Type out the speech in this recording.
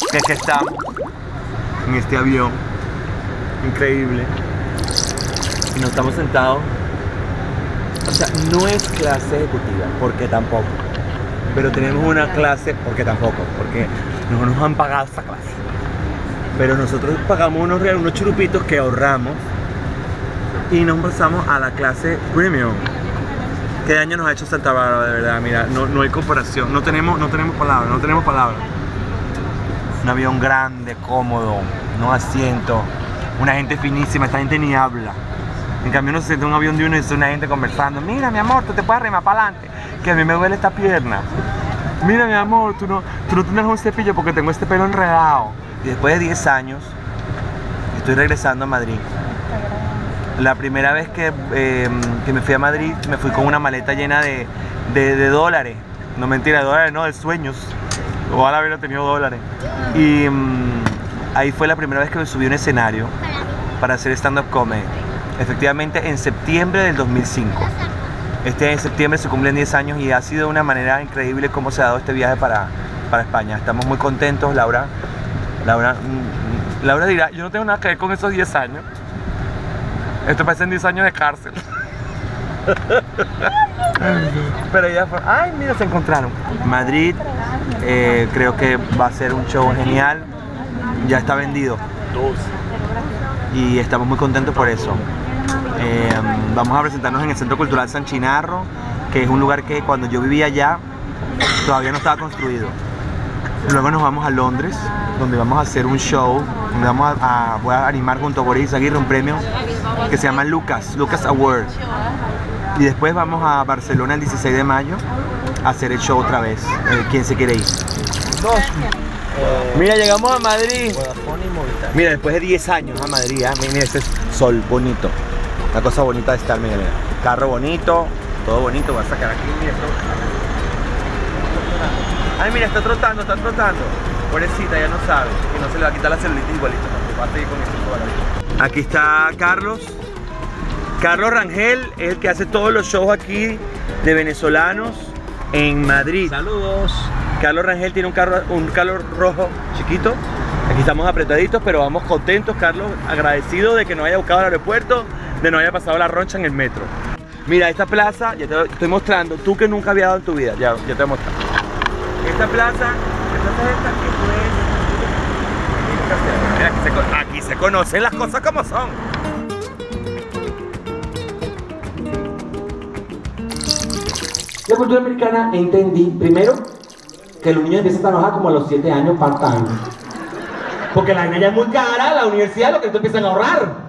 que es que estamos en este avión increíble y nos estamos sentados. O sea, no es clase ejecutiva, porque tampoco. Pero tenemos una clase, porque tampoco, porque no nos han pagado esa clase. Pero nosotros pagamos unos churupitos que ahorramos y nos pasamos a la clase premium. ¿Qué daño nos ha hecho Santa Bárbara, de verdad? Mira, no hay comparación, no tenemos palabras. Un avión grande, cómodo, no asiento, una gente finísima, esta gente ni habla. En cambio uno se siente en un avión de uno y es una gente conversando. Mira, mi amor, tú te puedes arrimar para adelante, que a mí me duele esta pierna. Mira, mi amor, tú no tienes un cepillo porque tengo este pelo enredado. Y después de 10 años, estoy regresando a Madrid. La primera vez que me fui a Madrid, me fui con una maleta llena de dólares. No, mentira, de dólares no, de sueños. Ojalá hubiera tenido dólares. Y ahí fue la primera vez que me subí a un escenario para hacer stand-up comedy. Efectivamente, en septiembre del 2005. Este en septiembre se cumplen 10 años y ha sido una manera increíble cómo se ha dado este viaje para España. Estamos muy contentos, Laura dirá, yo no tengo nada que ver con esos 10 años. Esto parecen 10 años de cárcel. Pero ella fue, ay, mira, se encontraron. Madrid, creo que va a ser un show genial. Ya está vendido. Y estamos muy contentos por eso. Vamos a presentarnos en el Centro Cultural San Chinarro, que es un lugar que cuando yo vivía allá todavía no estaba construido. Luego nos vamos a Londres, donde vamos a hacer un show, donde voy a animar junto a Boris Aguirre un premio que se llama Lucas Award. Y después vamos a Barcelona el 16 de mayo a hacer el show otra vez. ¿Quién se quiere ir? Mira, llegamos a Madrid. Mira, después de 10 años a Madrid, mira, este es sol bonito. Una cosa bonita de estar, mira. Carro bonito, todo bonito. Voy a sacar aquí, mira esto. Ay, mira, está trotando. Pobrecita, ya no sabe. Y no se le va a quitar la celulitis igualito. Va a seguir con esto. Aquí está Carlos. Carlos Rangel es el que hace todos los shows aquí de venezolanos en Madrid. Saludos. Carlos Rangel tiene un carro rojo chiquito. Aquí estamos apretaditos, pero vamos contentos. Carlos, agradecido de que nos haya buscado al aeropuerto, de no haya pasado la roncha en el metro. Mira, esta plaza, ya te estoy mostrando, tú que nunca habías dado en tu vida, ya te voy a mostrar. Esta plaza mira, aquí se conocen las cosas como son. La cultura americana entendí, primero, que los niños empiezan a trabajar como a los 7 años part-time. Porque la vaina ya es muy cara, la universidad lo que tú empiezan a ahorrar.